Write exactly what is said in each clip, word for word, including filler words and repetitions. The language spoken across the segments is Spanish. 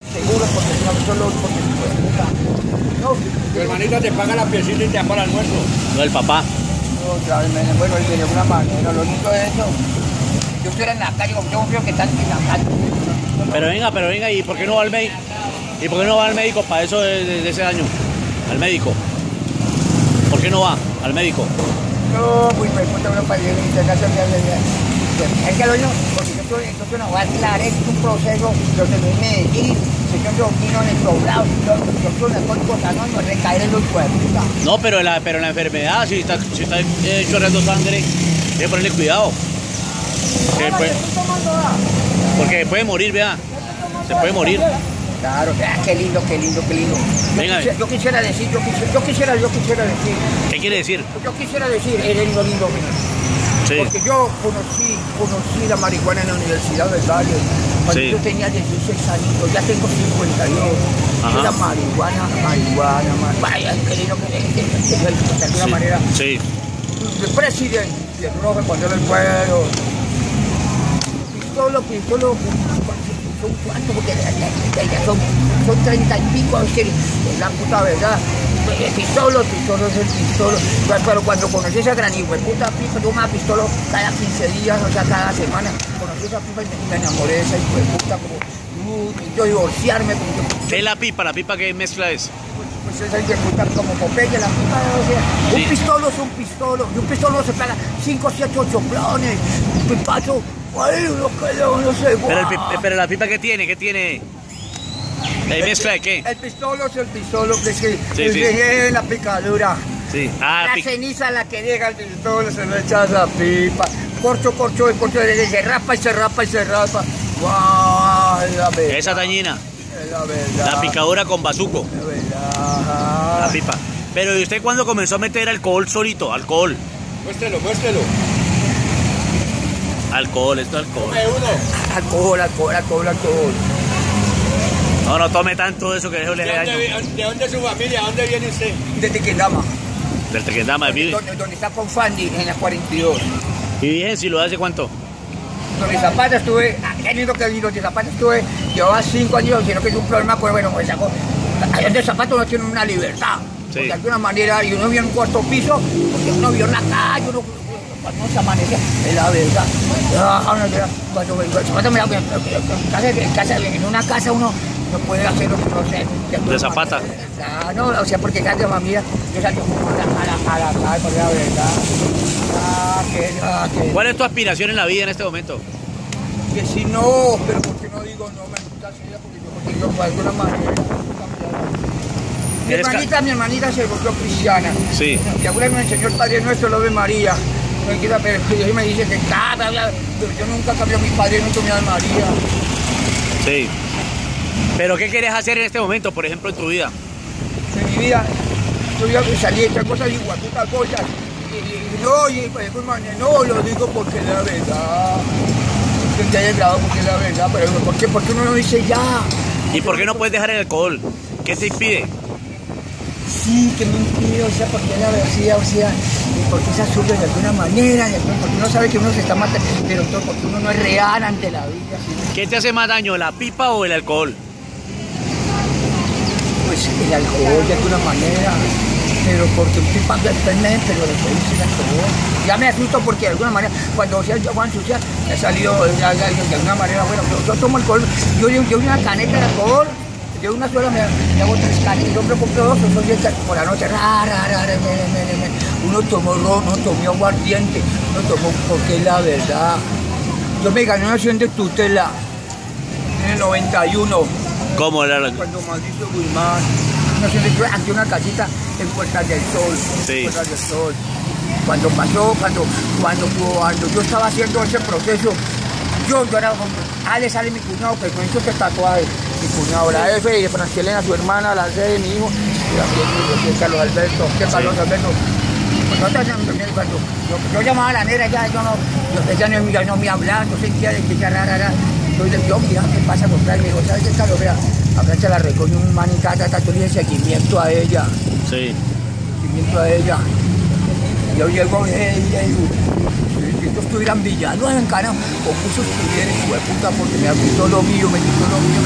Seguro, porque no solo porque no, tu hermanita te paga la piecita y te da para el almuerzo. No, el papá. No, claro, bueno, él de alguna manera, lo único de eso, yo estoy en la calle, como yo creo que están en la calle. Pero venga, pero venga, ¿y por qué no va al médico? ¿Y por qué no va al médico para eso de, de, de ese daño? Al médico. ¿Por qué no va al médico? No, pues me cuenta una para llegar a internación de es que lo yo, porque yo estoy, entonces no voy a aclarar, es un proceso donde me Medellín, señor Joaquino en el poblado, yo soy una cosa, no, no recaer en los cuerpos. No, pero la, pero la enfermedad, si está, si está eh, chorreando sangre, hay que ponerle cuidado. Que puede, porque puede morir, vea. Se puede morir. Claro, ah, qué lindo, qué lindo, qué lindo. Yo, Venga, quisiera, yo quisiera decir, yo quisiera, yo quisiera, yo quisiera decir. ¿Qué quiere decir? Yo quisiera decir, eres lindo, lindo, mío. Sí. Porque yo conocí, conocí la marihuana en la Universidad del Valle. Cuando Sí. yo tenía dieciséis años, ya tengo cincuenta y dos. Ajá. Era marihuana, marihuana, marihuana. Vaya, qué lindo que es, de alguna Sí. manera. Sí. El presidente, el rojo, cuando era el cuero. Pistolo, pistolo, son cuántos, porque ya son, son treinta y pico, es que es la puta verdad. El pistolo, el pistolo es el pistolo. Pero cuando conocí esa gran hijo de puta pipa, yo me pistolo cada quince días, o sea, cada semana. Conocí esa pipa y me enamoré de esa hijo de puta, como uh, yo divorciarme. Como que, ¿Qué es la pipa? ¿La pipa qué mezcla es? Pues, pues esa hijo de puta como Popeye, la pipa, o sea, Sí. un pistolo es un pistolo, y un pistolo se paga cinco, siete, ocho plones, un pipazo, ay, uno quedó, no sé, guau. Pero, el, pi- pero la pipa ¿qué tiene? ¿Qué tiene? ¿La mezcla de qué? El pistolo es el pistolo, que es que Sí, el sí. que es la picadura. Sí. Ah, La pi- ceniza la que llega al pistolo se le echa a la pipa. Corcho, corcho, corcho, se rapa y se rapa y se rapa. ¡Guau! Es la verdad. esa tañina. Es la verdad. La picadura con bazuco. Es verdad. La pipa. Pero ¿y usted cuándo comenzó a meter alcohol solito? Alcohol. Muéstrelo, muéstrelo. Alcohol, esto es alcohol. Tome uno. Alcohol, alcohol, alcohol, alcohol. No, no tome tanto eso que eso le ¿De hace dónde, daño. vi- ¿De dónde es su familia? ¿A dónde viene usted? Desde que dama. Del Tequendama, Donde, vive. donde, donde está con Fandy en la cuarenta y dos. ¿Y bien si lo hace cuánto? Donde Zapata estuve, ah, qué lindo que vi, donde Zapata estuve, llevaba cinco años, sino que es un problema, pues bueno, pues sacó. Allá donde Zapata uno tiene una libertad. Sí. Porque de alguna manera, y uno vio en un cuarto piso, porque uno vio en la calle, uno, cuando uno se amanecía, es la verdad. Ah, no, ya, cuando cuando Zapata me da, en casa, en casa, en una casa uno no puede hacer lo que uno sé. De Zapata. Ah, no, o sea, porque cada mamá, yo salgo a la, a la, a la calle, por la verdad. Ah, que, ah, que. ¿Cuál es tu aspiración en la vida en este momento? Que si no, pero ¿por qué no digo no me gusta hacer porque yo, porque yo de alguna manera mi ¿Eres ca- hermanita, mi hermanita se volvió cristiana. Sí. Mi abuela me enseñó el Padre Nuestro, lo de María. Me queda, pero ella me dice que cada, pero yo nunca cambié a mi Padre Nuestro, mi Ave María. Sí. ¿Pero qué quieres hacer en este momento, por ejemplo, en tu vida? En mi vida, yo iba a salir estas cosas y guaputas cosas. Y, y, no, y pues, no, lo digo porque es la verdad. Que te haya grabado porque es la verdad, pero ¿por qué, ¿por qué uno no dice ya? ¿Y por qué no puedes dejar el alcohol? ¿Qué te impide? Sí, que me impide, o sea, porque la verdad, o sea, y porque se asume de alguna manera, y porque uno sabe que uno se está matando, pero todo porque uno no es real ante la vida. ¿Sí? ¿Qué te hace más daño, la pipa o el alcohol? Pues el alcohol de alguna manera, pero porque estoy pagando el pernet, pero después es el alcohol. Ya me asusto porque de alguna manera, cuando sea yo voy a ensuciar, he salido ya, ya, de alguna manera, bueno, yo, yo tomo alcohol, yo yo una caneta de alcohol. Yo una sola me, me hago tres canetas, yo me compro dos, son diez por la noche, ra, ra, ra, ra, me, me, me. Uno tomó ron, uno tomó aguardiente, uno tomó, porque es la verdad. Yo me gané una acción de tutela en el noventa y uno, ¿Cómo era la... cuando Mauricio Guzmán, una acción de tutela ante una casita en Puertas del Sol, Sí. Puertas del Sol. Cuando pasó, cuando, cuando, cuando yo estaba haciendo ese proceso, yo, yo era, ah, le sale mi cuñado, que con eso se tatuaje. Mi cuñado, la F, y de Franchelena, su hermana, la C de mi hijo, y la de Carlos Alberto, que Carlos Alberto. Cuando, cuando yo, yo llamaba a la negra, ya, yo no, yo, ella no, ya no me hablaba, yo sentía de que ella rara, rara. Yo le digo, mira, ¿qué pasa con Fran? Le digo, ¿sabes qué, Carlos? Vea, a Fran se la recogió un manita, yo le dije seguimiento a ella, Sí. seguimiento a ella. Y yo llego, hey, hey, si estos estuvieran villanos en Cana, o puso estuviera, hijo de puta, porque me quitó lo mío, me quitó lo mío, me quitó lo mío.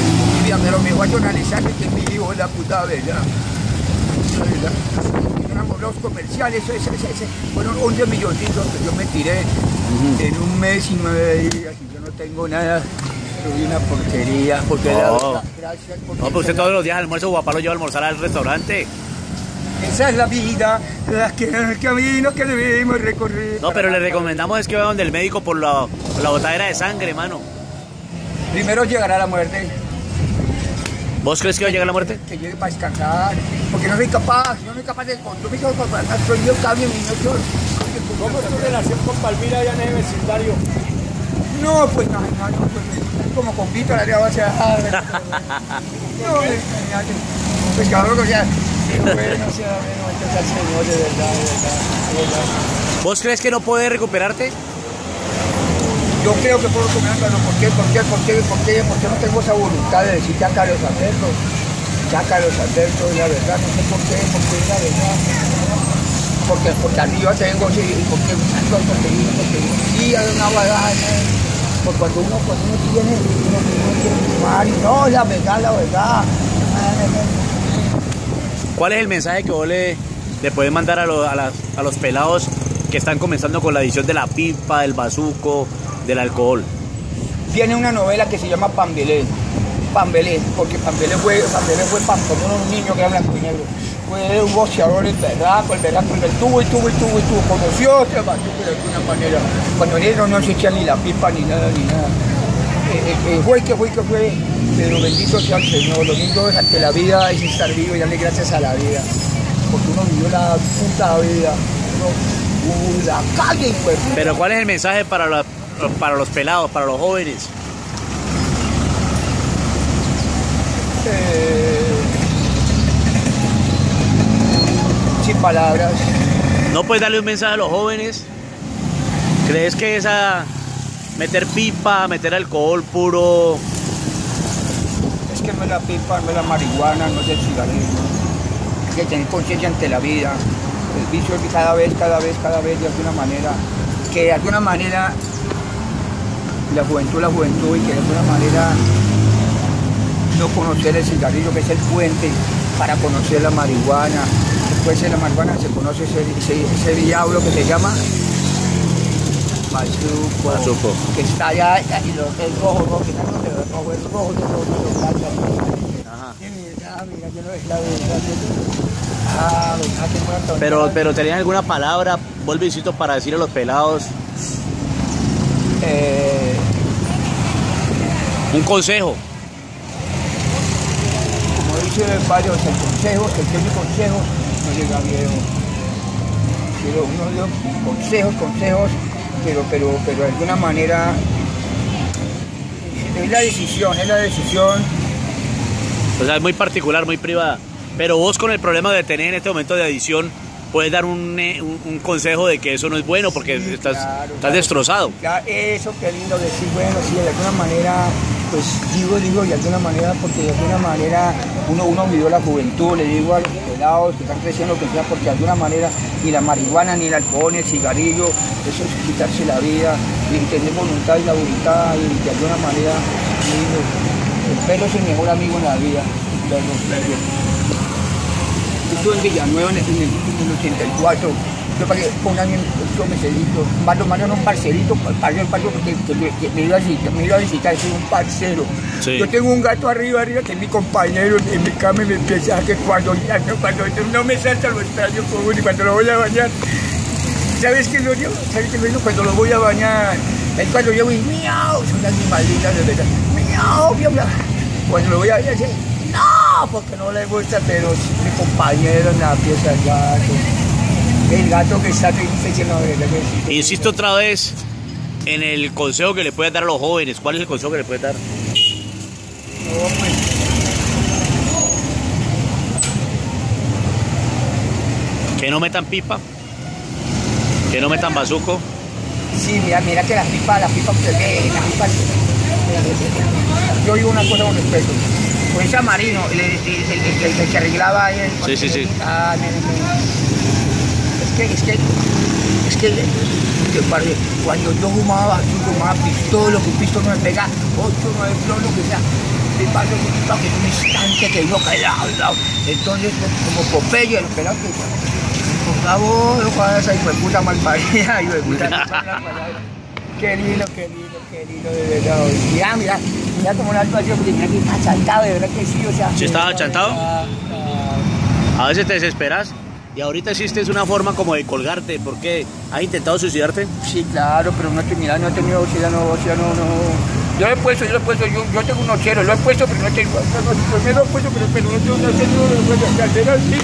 vida, pero me voy a analizar que mi hijo es la puta verdad. La verdad. Los comerciales, ese, ese, ese, fueron once milloncitos que yo me tiré uh-huh. en un mes y nueve días y yo no tengo nada. Soy una porquería, porque no. la verdad, gracias. No, pero usted todos los días al almuerzo, papá lo lleva a almorzar al restaurante. Esa es la vida, la que, el camino que debemos recorrer. No, pero le recomendamos es que vaya donde el médico por la, por la botadera de sangre, mano. Primero llegará la muerte. ¿Vos crees que va a llegar la muerte? Que llegue para descansar, porque no soy capaz, no soy capaz de controlar, soy yo cambio mi noción. ¿Cómo es tu relación con Palmira allá en ese vecindario? No, pues no, no, no, pues, como con Víctor, la va a ser. No, pues cabrón, o sea, bueno, o sea, bueno, entonces al Señor, de verdad, de verdad, de verdad. ¿Vos crees que no puedes recuperarte? Yo creo que puedo comer, pero ¿por qué? ¿Por qué? ¿Por qué? ¿Por qué? Porque no tengo esa voluntad de decir chaca los adversos, chaca los adversos, la verdad, no sé por qué, por qué, la verdad. Porque, porque arriba tengo, sí, porque porque, porque sí, hay una guadaña. Porque cuando uno, cuando uno tiene, uno, uno quiere fumar, y no, la verdad, la verdad. ¿Cuál es el mensaje que vos le, le puedes mandar a, lo, a, las, a los pelados que están comenzando con la adicción de la pipa, del bazuco, del alcohol? Viene una novela que se llama Pambelé, Pambelé, porque Pambelé fue, Pambelé fue como un niño que era blanco y negro. Fue un boxeador, el berraco, el berraco, el tuvo y tuvo y tuvo y tuvo, conoció este bazuco de alguna manera. Cuando él no, no se echaba ni la pipa ni nada, ni nada. Eh, eh, fue que fue que fue, pero bendito sea el Señor. Lo lindo es ante la vida es estar vivo y darle gracias a la vida. Porque uno vivió la puta vida, uno, uh, la calle y pues. Pero ¿cuál es el mensaje para la para los pelados, para los jóvenes? Eh, sin palabras. ¿No puedes darle un mensaje a los jóvenes? ¿Crees que esa meter pipa, meter alcohol puro? Es que no es la pipa, no es la marihuana, no es el cigarrillo. Hay que tener conciencia ante la vida. El vicio es cada vez, cada vez, cada vez, de alguna manera, que de alguna manera la juventud, la juventud, y que de alguna manera no conocer el cigarrillo, que es el puente para conocer la marihuana. Después de la marihuana se conoce ese, ese, ese diablo que se llama bazuco, bazuco, que está allá, y lo, el rojo, rojo, que está no se ve rojo, el rojo, el rojo, el rojo, el rojo. Ajá. Mira, mira, yo no es la verdad. Ah, verdad que muerto. Pero, pero ¿tenías alguna palabra, vos, Luisito, para decirle a los pelados? Eh, un consejo. Como dice varios, el consejo, el que dice consejo no llega viejo. Pero uno dio consejos, consejos, pero, pero, pero de alguna manera es la decisión, es la decisión. O sea, es muy particular, muy privada. Pero vos, con el problema de tener en este momento de adicción, puedes dar un, un, un consejo de que eso no es bueno porque sí, estás, claro, estás claro, destrozado. Claro, eso, qué lindo decir, bueno, sí, de alguna manera, pues digo, digo, de alguna manera, porque de alguna manera uno, uno vivió la juventud, le digo a los pelados que están creciendo, que sea, porque de alguna manera ni la marihuana, ni el alcohol, ni el cigarrillo, eso es quitarse la vida, y tener voluntad y la voluntad, y de alguna manera, digo, el perro es el mejor amigo en la vida, el perro, el perro. Yo estuve en Villanueva en el, en el ochenta y cuatro, yo pagué un año en meserito, Marlo Mario no un parcerito, parcero, el parcero que, que, que, que me, iba a visitar, me iba a visitar, soy un parcero. Sí. Yo tengo un gato arriba, arriba, que es mi compañero en mi cama, y me empieza a que cuando, cuando no me salta lo extraño común, y cuando lo voy a bañar, ¿sabes qué lo llevo? ¿Sabes qué lo llevo? Cuando lo voy a bañar, es cuando llevo y miau, son animalitas de verdad, miau, miau, miau. Cuando lo voy a bañar, no, porque no le gusta, pero mi compañero en la pieza del gato. El gato que está triste, que no ve. Insisto otra vez en el consejo que le puedes dar a los jóvenes. ¿Cuál es el consejo que le puedes dar? No, pues. Que no metan pipa. Que no metan bazuco. Sí, mira, mira que las pipas, las pipas, las pipas. Yo digo una cosa con respeto. Con ese Marino, el, el, el, el, el que arreglaba ahí. El, sí, sí, sí. Ah, no, no. Es que, es que, es que, que padre, cuando yo fumaba, yo fumaba pistola, que un pistola no me pega, ocho, nueve plomo, lo que sea. pipazo, pipazo, que es un instante que uno cae al lado. Entonces, como Popeye, el pelado que por favor, ojalá esa hijo de puta malparida, hijo de puta malparida. Qué lindo, qué lindo, qué lindo, de verdad. Mira, mira, mira como una actuación, porque mira que está chantado, de verdad que sí, o sea. ¿Sí estaba chantado? Ah, A veces te desesperas y ahorita existe una forma como de colgarte. ¿Por qué? ¿Has intentado suicidarte? sí, claro, pero no, mira, no he tenido oxígeno, oxígeno, no. Yo lo he puesto, yo lo he puesto, yo, yo tengo un ochero, lo he puesto, pero no he tenido, no, no, pues me lo he puesto, pero, pero no, tengo, no he tenido que hacer así.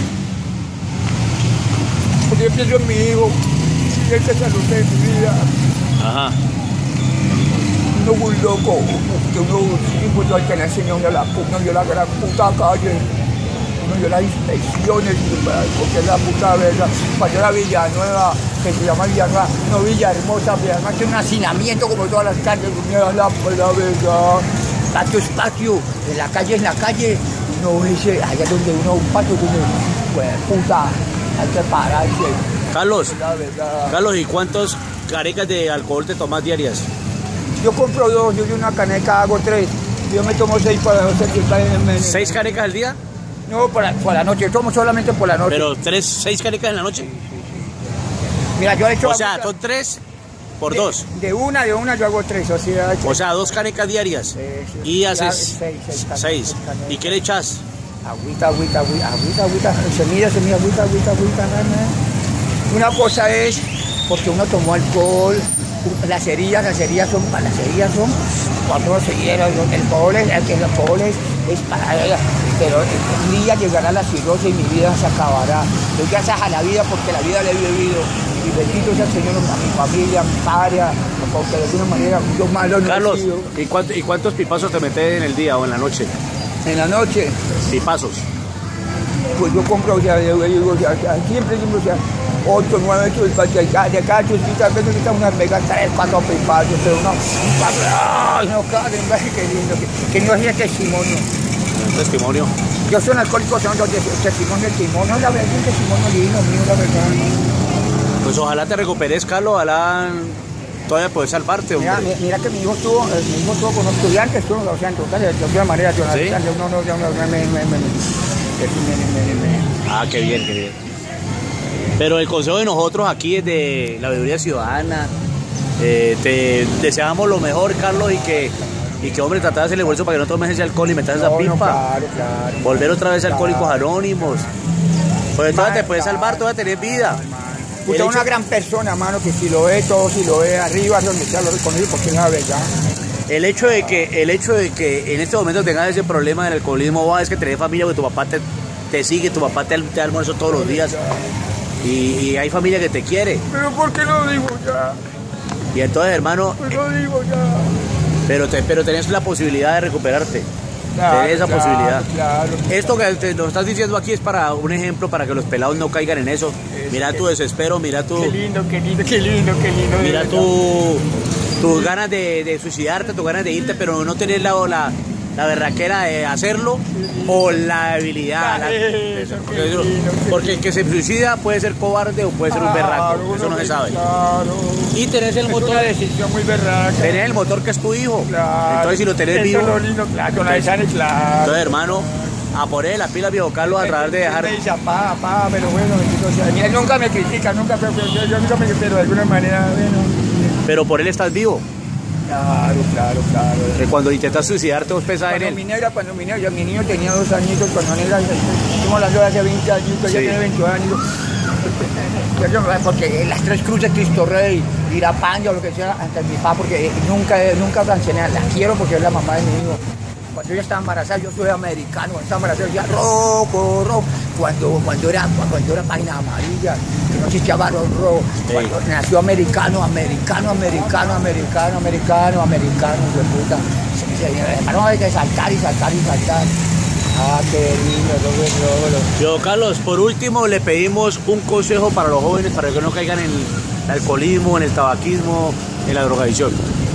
Porque yo pienso en mi hijo, y él se salud de mi vida. Ajá. Uno muy loco, que uno, pues hay que le enseña uno la puta, no, yo la gran puta calle. Yo las inspecciones, porque es la puta verdad, para yo la Villanueva, que se llama Villanueva, no Villahermosa, Villanueva, que es un hacinamiento como todas las calles, la, la, la verdad, patio es patio, en la calle es la calle, no ese, allá donde uno, un patio donde, pues puta, hay que pararse. Carlos, La verdad. Carlos, ¿y cuántos carecas de alcohol te tomas diarias? Yo compro dos, yo de una caneca hago tres, yo me tomo seis para no ser que me... ¿Seis carecas al día? No, por la, por la noche, yo tomo solamente por la noche. Pero tres, seis carecas en la noche. Mira, yo he hecho... O sea, son tres por de, dos. De una, de una yo hago tres, o sea... O sea, dos canecas diarias. Sí, sí. Y Ya, haces seis, seis canecas, seis. seis canecas. ¿Y qué le echas? Agüita, agüita, agüita, agüita, agüita, semilla, semilla, agüita, agüita, agüita, nada. Una cosa es, porque uno tomó alcohol, las heridas, las heridas son, las heridas son, cuando uno se hiera, el alcohol es, el, el alcohol es, es para ella, pero un día llegará la cirrosis y mi vida se acabará. Yo gracias a la vida, porque la vida la he vivido, y bendito sea el Señor a mi familia, a mi padre, porque de alguna manera yo malo no Carlos, he sido. ¿y, cuánto, ¿y cuántos pipazos te metes en el día o en la noche? En la noche, Pipazos. pues yo compro, o sea, yo digo, o sea, siempre digo, o sea, ocho, nueve, ocho, de cada chusquita, a veces está una mega, tres, cuatro pipazos, pero no, ¡ay, no, Karen, qué lindo, que, que no es testimonio. Un testimonio. Yo soy alcohólico, son dos testimonios, el testimonio, la verdad, un testimonio lindo, mío, la verdad. Pues ojalá te recuperes, Carlos, ojalá todavía puedes salvarte, hombre. Mira, mira que mi hijo estuvo, mi hijo estuvo con unos estudiantes, estuvo, o sea, entonces, de alguna manera, yo no, ¿Sí? yo no, no, yo no, me, me, me, me, me, Ah, qué bien, qué bien. Pero el consejo de nosotros aquí es de la Veeduría Ciudadana. Eh, te deseamos lo mejor, Carlos, y que, y que hombre, tratar de hacer el esfuerzo para que no tomes ese alcohol y metas esa no, pipa. no, claro, claro. Volver otra vez a Claro. Alcohólicos Anónimos. Pues todavía te puedes Claro. salvar, todavía tenés vida. Usted El es una hecho- gran persona, mano, que si lo ve todo, si lo ve arriba, donde sea, lo reconozco, porque es la verdad. El hecho de que, el hecho de que en este momento tengas ese problema del alcoholismo, va, es que tenés familia, que tu papá te, te sigue, tu papá te, te almuerzo todos los días. Y, y hay familia que te quiere. Pero ¿por qué lo digo ya? Y entonces, hermano, Pues lo digo ya. pero, te, pero tenés la posibilidad de recuperarte. Claro, tenés esa claro, posibilidad. Claro. Esto que te lo estás diciendo aquí es para un ejemplo, para que los pelados no caigan en eso. Mira tu desespero, mira tu, Qué lindo, qué lindo, qué lindo, qué lindo. de mira verdad. tu, tus ganas de, de suicidarte, tus ganas de irte, pero no tenés la, la, la berraquera de hacerlo o la habilidad. la- Eso, qué porque, lindo, qué porque el que se suicida puede ser cobarde o puede ser un berraco, Claro, eso no se sabe. Claro. Y tenés el Es motor, una decisión muy berraca. tenés el motor que es tu hijo. Claro. Entonces si lo tenés Eso vivo, es lo lindo, claro, con la de Sane, claro. entonces hermano, a poner la pila, viejo Carlos, a través de dejar. Me dice, papá, papá, pero bueno, bendito sea. Mira, nunca me critica, nunca, pero, pero yo, yo nunca me, pero de alguna manera, bueno. Pero por él estás vivo. Claro, claro, claro. Que cuando intentas suicidarte vos pensás en Cuando él. mi negra, cuando mi negra, yo, mi niño tenía dos añitos, cuando negra, estamos hablando de hace veinte años, ella Sí. tiene veintidós años. Yo- yo- Porque en las Tres Cruces, Cristo Rey, Irapanya o lo que sea, ante mi papá, porque nunca, nunca cancioné, la quiero porque es la mamá de mi hijo. Cuando ella estaba embarazada, yo soy americano, cuando estaba embarazada, yo decía rojo, rojo. Cuando, cuando, era, cuando era página amarilla, que no existía varón rojo. Sí. Cuando nació americano, americano, americano, americano, americano, americano, hijo de puta. Se- se- Hermano, hay que saltar y saltar y saltar. Ah, qué lindo, rojo, rojo, rojo. Yo, Carlos, por último le pedimos un consejo para los jóvenes para que no caigan en el alcoholismo, en el tabaquismo, en la drogadicción.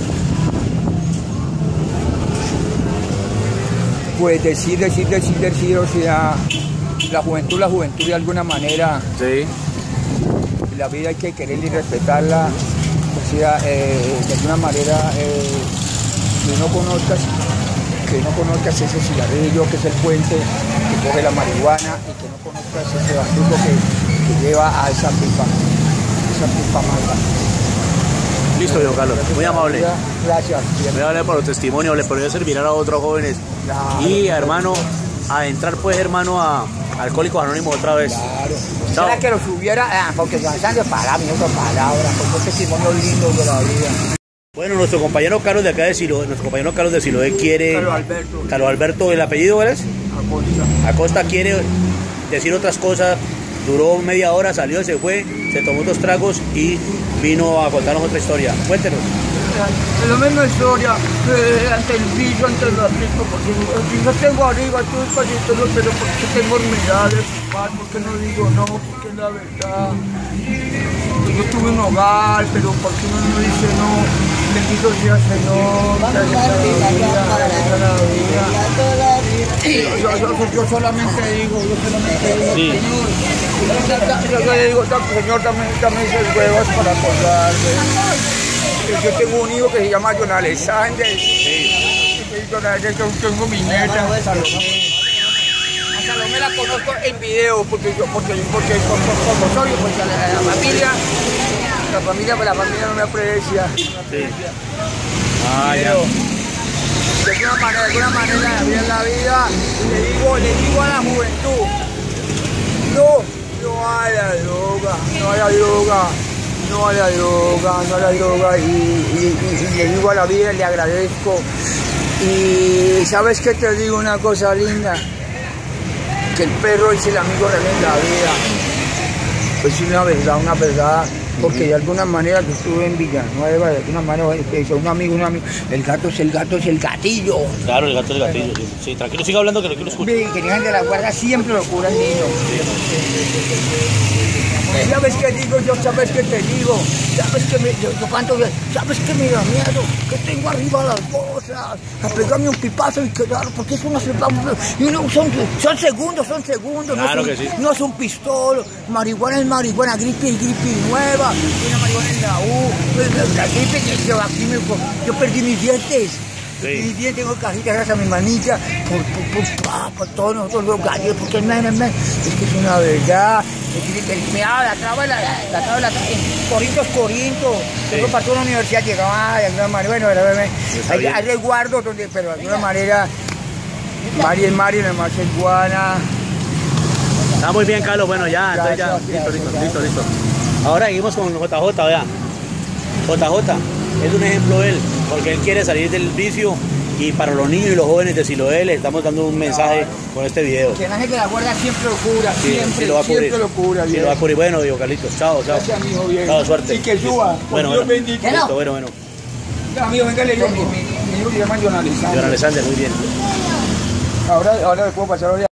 Pues decir, decir, decir, decir, o sea, la juventud, la juventud de alguna manera, Sí. la vida hay que quererla y respetarla, o sea, eh, de alguna manera, eh, que uno conozca, que que no conozcas ese cigarrillo, que es el puente que coge la marihuana, y que no conozcas ese batuco que, que lleva a esa pipa, esa pipa mala. Listo, Diego Carlos, muy amable. Gracias. Muy amable por los testimonios, le podría servir a otros jóvenes. Claro. Y hermano, a entrar pues hermano a Alcohólicos Anónimos otra vez. Claro. Chao. ¿Será que lo subiera? Ah, porque se van de palabras, otras palabras, porque testimonio lindo de la vida. Bueno, nuestro compañero Carlos de acá de Siloé, nuestro compañero Carlos de Siloé quiere... Carlos Alberto. Carlos Alberto, ¿el apellido cuál es? Acosta. Acosta quiere decir otras cosas, duró media hora, salió, se fue, se tomó dos tragos y vino a contarnos otra historia. Cuéntenos. Es la misma historia, eh, ante el vicio, ante la rico, porque si no tengo arriba, tú despacito, no, pero porque tengo enfermedades, porque no digo no, porque es la verdad. Yo tuve un hogar, pero porque uno no dice no, bendito sea Señor, gracias a la vida, gracias a la vida. Yo, yo, yo solamente digo, yo solamente digo, Sí. Señor, yo, yo le digo, Señor, también, también se huevas para acordarme. Yo tengo un hijo que se llama John Alexander. Sí. John Alexander, tengo mi neta, Salomé. A Salomé la conozco en video, porque yo, porque, porque como soy, pues la, la familia, la familia, pues la familia no me aprecia. Sí. Ah, ya. Pero, de alguna manera, de alguna manera, en la vida, le digo, le digo a la juventud, no, no a la droga, no a la droga. No a la droga, no a la droga, y, y, y, y le digo a la vida, le agradezco. Y ¿sabes qué te digo? Una cosa linda, que el perro es el amigo real en la vida. Pues una verdad, una verdad, porque de alguna manera yo estuve en Villanueva, de alguna manera, un amigo, un amigo, el gato es el gato, es el gatillo. Claro, el gato es el gatillo. Sí, sí, tranquilo, siga hablando que no quiero escuchar. Que llegan de la guardia siempre lo cura el niño. ¿Sabes qué digo yo? ¿Sabes qué te digo? ¿Sabes qué me, yo, yo canto? ¿Sabes qué me da miedo? Que tengo arriba las cosas, a pegarme un pipazo y quedar, porque es una y no, son, son segundos, son segundos. Claro no que son, sí. No es un pistolo, marihuana es marihuana, gripe y gripe nueva, una marihuana en la U, la gripe que yo aquí me, yo perdí mis dientes. Sí. Mis dientes, tengo cajitas gracias a mi manilla, por, por, por, por, por todos nosotros los gallos, porque me, me, me, es que es una verdad. Me daba la traba, la, la traba, la traba, Corintos, Corintos. Sí. Yo para toda la universidad llegaba de alguna manera, bueno, hay, hay resguardos donde, pero de alguna manera, Mari es Mari, la más es Guana. Está muy bien, Carlos, bueno, ya, entonces ya, Gracias, listo, gracias, listo, gracias. listo, listo. Ahora seguimos con J J, vea. J J es un ejemplo él, porque él quiere salir del vicio. Y para los niños y los jóvenes de Siloé le estamos dando un mensaje con este video. Que el ángel de la guardia siempre lo cura, Sí, siempre, sí lo va a cubrir. siempre lo cura. Sí bien. lo va a cubrir. Bueno, Diego Carlitos, chao, chao. Gracias, amigo, bien. Chao, suerte. Y que suba. Bueno, Dios bueno. bendito. Listo, bueno, bueno. Amigo, venga, le digo, mi, mi, mi hijo se llama John Alexander. John Alexander, muy bien. Ahora, ahora le puedo pasar hoy.